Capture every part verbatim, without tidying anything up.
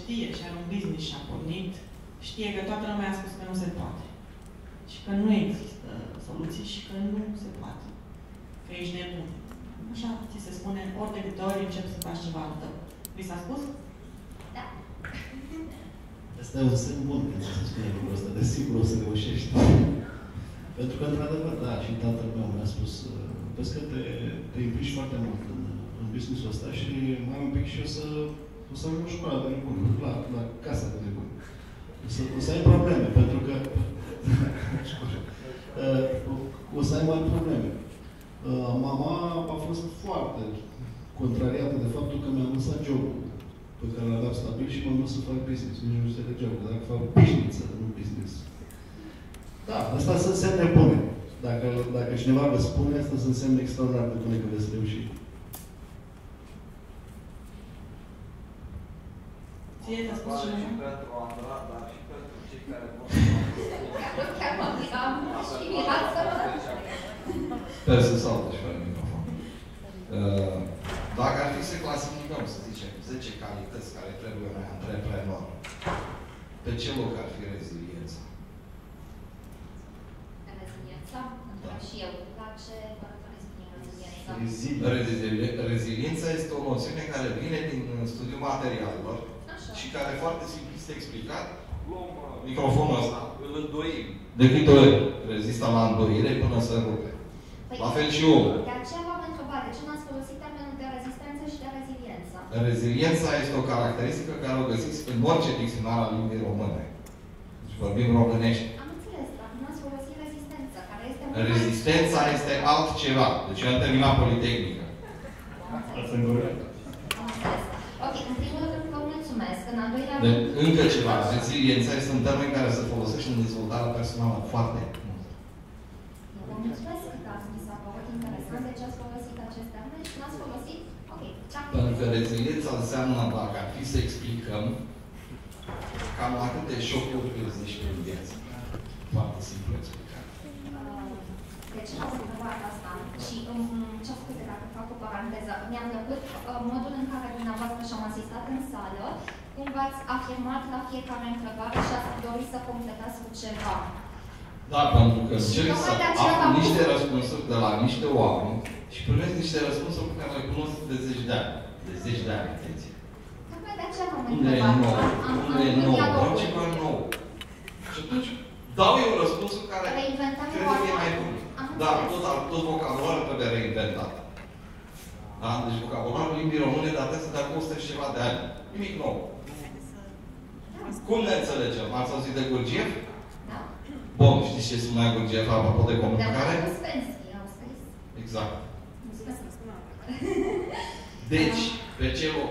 știe și are un business și a pornit, știe că toată lumea a spus că nu se poate. Și că nu există soluții și că nu se poate. Că ești nebun. Așa ți se spune, ori de câte ori începi să faci ceva al tău. Vi s-a spus? Da. Asta e un semn bun când se spune lucrul ăsta. Desigur o să reușești. Pentru că, într-adevăr, da, și tatăl meu mi-a spus, vezi că te, te implici foarte mult în, în business-ul ăsta și mai un pic și o să, o să ajung școala de nebun, la, la casa de nebun. O să, o să ai probleme, pentru că o să ai mari probleme. Mama a fost foarte contrariată de faptul că mi-am lăsat jobul pe care l-aveam stabil și m-am dus să fac business. Nici nu înțelegeam că dacă fac business, nu business. Da, asta sunt semne bune. Dacă, dacă cineva vă spune, asta sunt semne extraordinar de bune că veți reuși. Ție ți-a spus și și pentru Andra, dar și pentru cei care vor Chiar mă am și viață. Sper să salte și pe microfon. Dacă ar fi să clasificăm, să zicem, zece calități care trebuie unui antreprenor, pe ce loc ar fi reziliența? Reziliența? Întreb și eu. La ce vă referiți prin reziliența? Reziliența este o noțiune care vine din studiul materialelor și care foarte simplist explicat, microfonul ăsta, îl îndoim. de câte ori rezistă la îndoire până să rupe. La fel și omul. De aceea v-am întrebat, de ce n-ați folosit termenul de rezistență și de reziliență? Reziliența este o caracteristică care o găsiți în orice dicționar al limbii române. Deci vorbim românești. Am înțeles, dar nu ați folosit rezistență, care este... Rezistența este altceva. Deci eu am terminat Politehnică. Am înțeles. Am înțeles. Ok, în primul rând vă mulțumesc. În al doilea De, rând... încă ceva. Reziliența este un termen care se folosește în dezvoltarea personală foarte mult. Vă mulțumesc că ați mi s-a părut interesant de ce ați folosit acest termen și n-ați folosit. Ok, pentru că reziliența înseamnă, dacă ar fi să explicăm, cam la câte șocuri reziști în viață. Foarte simplu explicat. Deci am întrebat asta și ce a făcut dacă fac o paranteză. Mi-a plăcut uh, modul în care dumneavoastră și-am asistat în sală, cum v-ați afirmat la fiecare întrebare și ați dorit să completați cu ceva. Da, pentru că încerc să aflu niște răspunsuri de la niște oameni și primesc niște răspunsuri pe care le cunosc de zeci de ani. De zeci de ani, atenție. Tocmai de aceea v-am Unde e întrebat. nou? Am, Unde e am nou? am Vreau ceva nou. Și atunci dau eu răspunsul care reinventăm cred că e mai bun. Dar tot, tot vocabularul trebuie reinventat. Da? Deci vocabularul limbii române datează de acum o sută și ceva de ani. Nimic nou. Cum ne înțelegem? Ați auzit de Gurdjieff? Da. Bun, știți ce spunea Gurdjieff apropo de comunicare? De Uspensky, au scris. Exact. Uspensky. Deci, pe ce loc?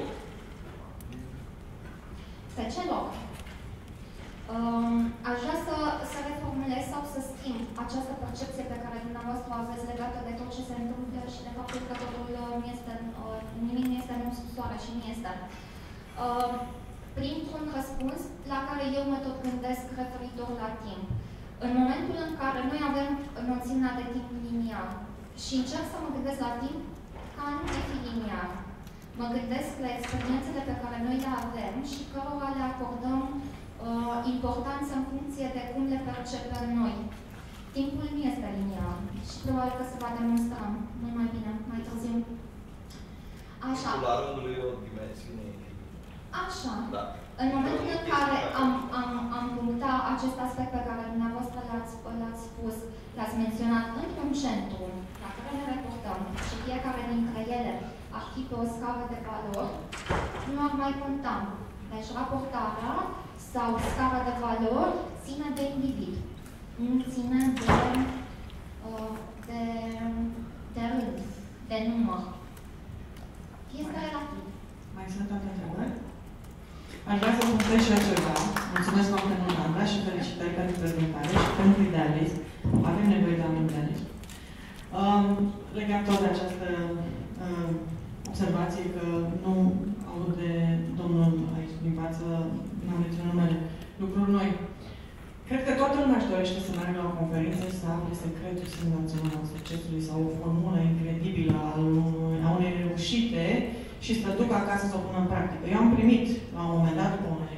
Pe ce loc? Um, aș vrea să, să reformulez sau să schimb această percepție pe care dumneavoastră o aveți legată de tot ce se întâmplă și de faptul că totul uh, este, uh, nimic nu este în soare și nu este. Uh, printr-un răspuns la care eu mă tot gândesc referitor la timp. În momentul în care noi avem noțiunea de timp liniar și încerc să mă gândesc la timp ca nu de fi liniar. Mă gândesc la experiențele pe care noi le avem și cărora le acordăm uh, importanță în funcție de cum le percepem noi. Timpul nu este liniar și probabil că se va demonstra mult mai bine, mai târziu. Așa. La rândul lui o dimensiune. Așa. Da. În momentul în care am, am, am punctat acest aspect pe care dumneavoastră l-ați spus, l-ați menționat într-un centru la care ne reportăm și fiecare dintre ele ar fi pe o scară de valori, nu ar mai conta. Deci raportarea sau scara de valori ține de individ, nu ține de, de, de rând, de număr. Este relativ. Mai sunt alte întrebări? Aș vrea să punctez și eu ceva. Mulțumesc foarte mult, Andra, și felicitări pentru prezentare și pentru idealism. Avem nevoie de oameni idealism. Um, legat tot de această um, observație că nu aud de domnul aici din față, n-am menționat numele, lucruri noi. Cred că toată lumea își dorește să meargă la o conferință să afle secretul senzațional al succesului sau o formulă incredibilă a unei reușite și să ducă acasă să o pună în practică. Eu am primit, la un moment dat, după un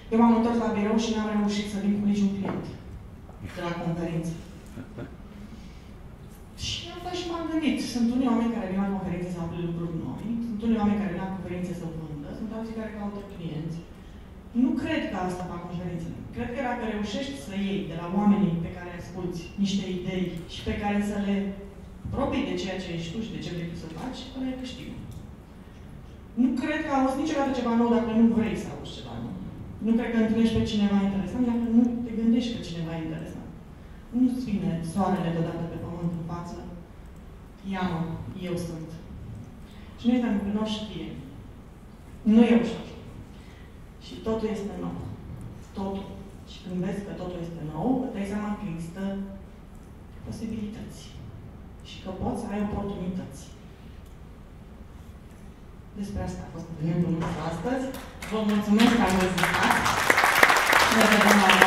Eu m-am întors la birou și n-am reușit să vin cu niciun client de la conferință. Și am fost și m-am gândit. Sunt unii oameni care vin la conferințe să afle lucruri noi, sunt unii oameni care vin la conferințe să vândă, sunt alții care caută clienți. Nu cred că asta fac conferințele. Cred că dacă reușești să iei de la oamenii pe care asculți niște idei și pe care să le proprii de ceea ce ești tu și de ce vrei să faci, ăla e câștigul. Nu cred că auzi niciodată ceva nou dacă nu vrei să auzi ceva nou. Nu cred că întâlnești pe cineva interesant dacă nu te gândești pe cineva interesant. Nu-ți vine soarele deodată pe pământ în față. Ia-mă, eu sunt. Și nu uităm că nu știe. Nu e ușor. Și totul este nou. Totul. Și când vezi că totul este nou, îți dai seama că există posibilități. Și că poți să ai oportunități. Despre asta a fost întâlnirea nostru astăzi. Vă mulțumesc că am vizitat. Ne vedem la